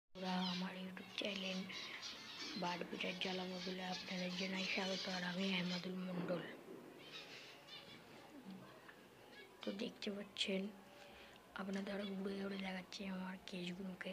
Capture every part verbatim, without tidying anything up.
ওরা আমার YouTube channel বাড়ি পিঠার জ্বালানো বলে আপনাদের জানাই স্বাগত। আর আমি আহমদুল মন্ডল। তো দেখতে পাচ্ছেন আপনাদের ঘুরে ঘুরে দেখাচ্ছি আমার কেসগুলোকে।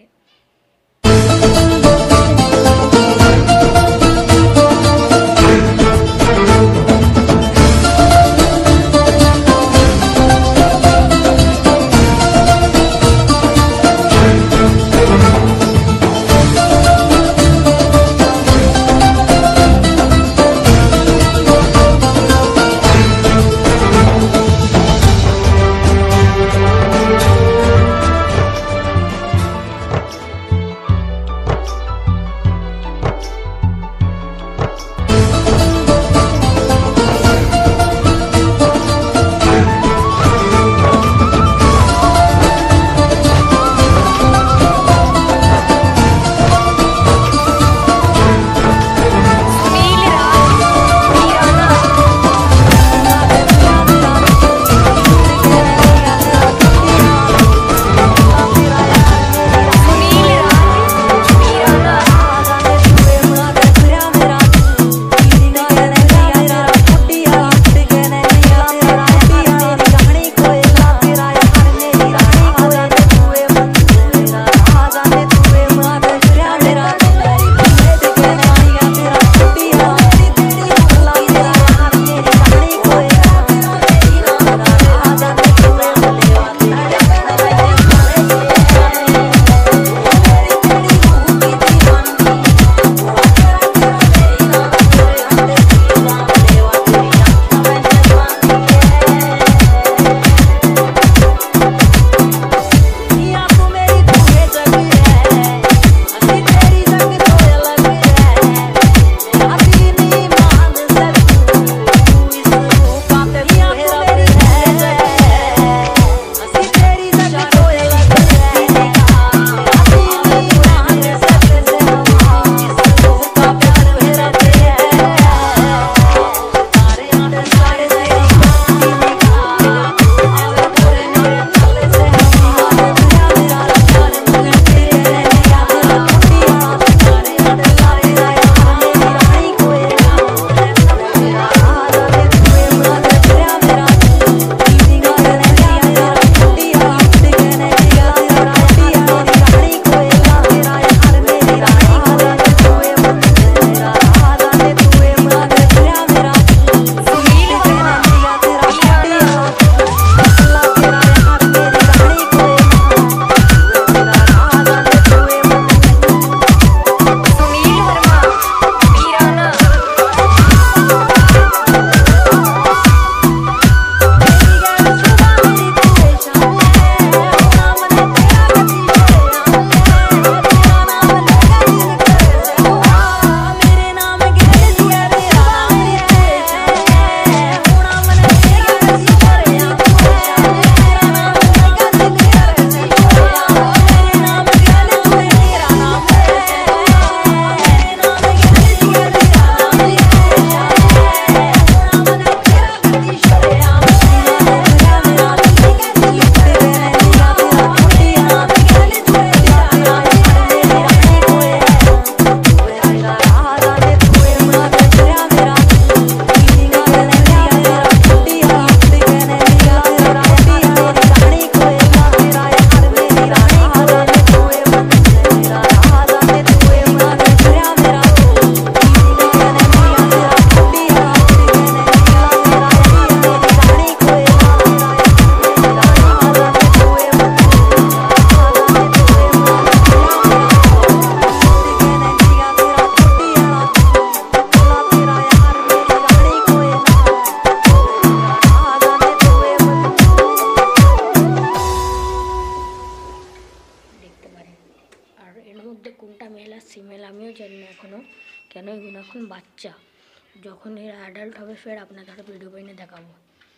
কোনটা মেল আর ফিমেল আমিও জানি না এখনও, কেন এগুলো এখন বাচ্চা। যখন এর অ্যাডাল্ট হবে ফের আপনাদের ভিডিও বানিয়ে দেখাবো।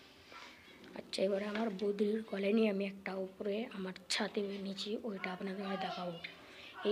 আচ্ছা, এবারে আমার বৌদির কলে নিয়ে আমি একটা উপরে আমার ছাতে নিয়েছি, ওইটা আপনাদের দেখাবো। এই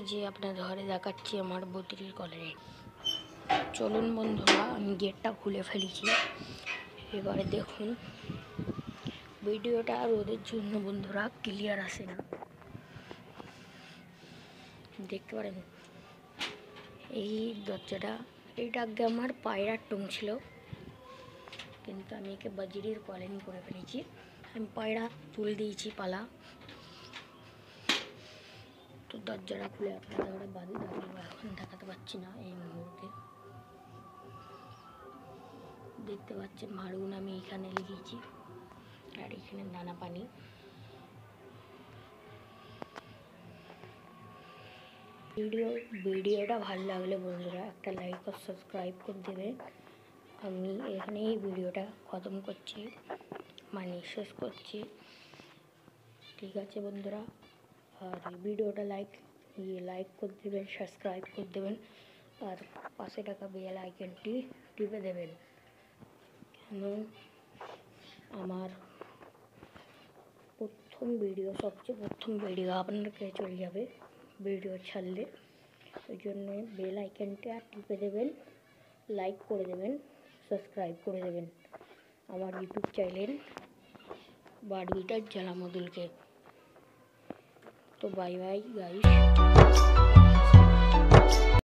যে আপনাদের ঘরে দেখাচ্ছি আমার বদ্রির কলোনি। চলুন বন্ধুরা, আমি গেটটা খুলে ফেলেছি। এবারে দেখুন ভিডিওটা রোদের জন্য বন্ধুরা ক্লিয়ার আসে না, দেখতে পারেন। এই দরজাটা, এইটা আগে আমার পায়রার টুং ছিল, কিন্তু আমি একে বদ্রির কলোনি করে ফেলেছি। আমি পায়রা তুলে দিয়েছি পালা। তো দরজাটা খুলে আপনাদের ঘরে বাঁধি দাঁড়িয়ে এখন দেখাতে পাচ্ছি না এই মুহূর্তে। দেখতে পাচ্ছেন মারুন আমি এখানে লিখেছি, আর এখানে দানা পানি। ভিডিও ভিডিওটা ভালো লাগলে বন্ধুরা একটা লাইক আর সাবস্ক্রাইব করে দেবে। আমি এখানে এই ভিডিওটা খতম করছি, মানে শেষ করছি। ঠিক আছে বন্ধুরা, আর এই ভিডিওটা লাইক লাইক করে দেবেন, সাবস্ক্রাইব করে দেবেন, আর পাশে টাকা বেল আইকনটি টিপে দেবেন। কেন আমার প্রথম ভিডিও, সবচেয়ে প্রথম ভিডিও আপনার কাছে চলে যাবে ভিডিও ছাড়লে। ওই জন্য বেল আইকনটা টিপে দেবেন, লাইক করে দেবেন, সাবস্ক্রাইব করে দেবেন আমার ইউটিউব চ্যানেল বারবিটার জ্বালা মদুলকে। তো বাই বাই গাইস।